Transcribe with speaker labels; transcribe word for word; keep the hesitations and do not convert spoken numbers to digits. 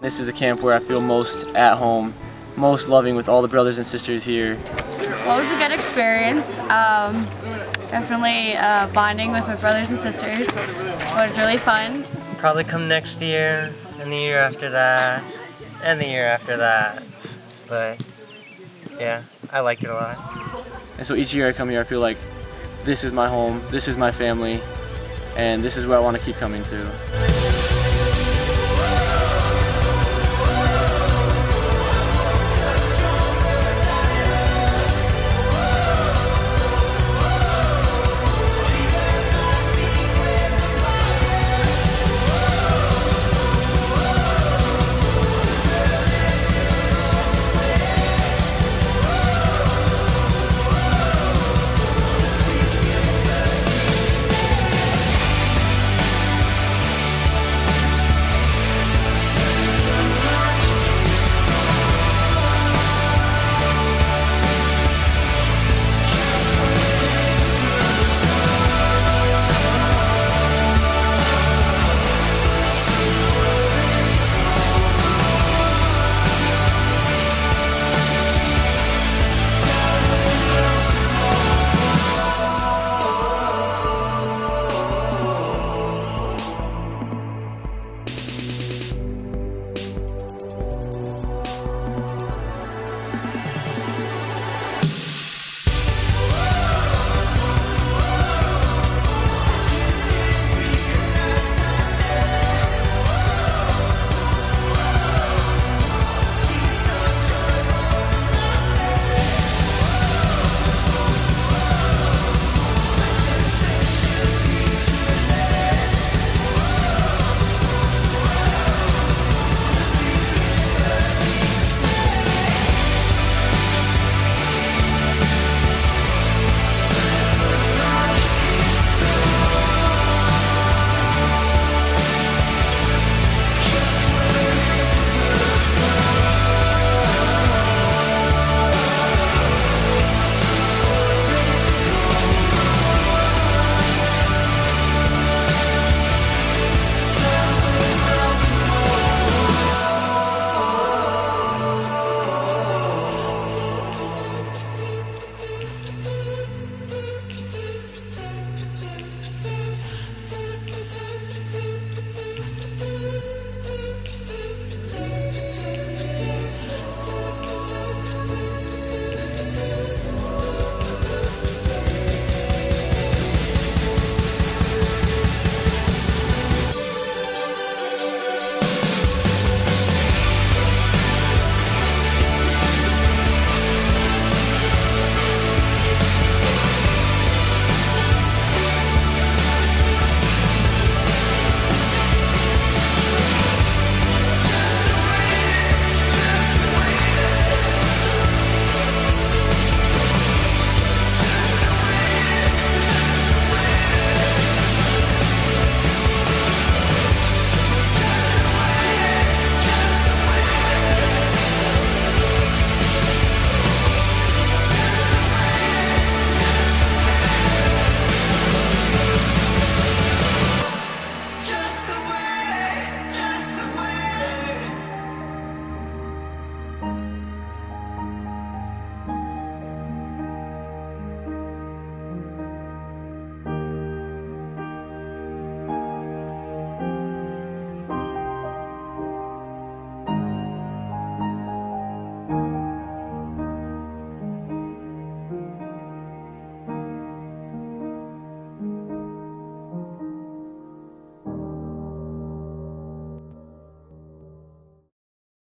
Speaker 1: This is a camp where I feel most at home, most loving with all the brothers and sisters here.
Speaker 2: Well, it was a good experience. Um, definitely uh, bonding with my brothers and sisters. It was really fun.
Speaker 3: Probably come next year, and the year after that, and the year after that. But yeah, I liked it a lot.
Speaker 1: And so each year I come here, I feel like this is my home, this is my family, and this is where I want to keep coming to.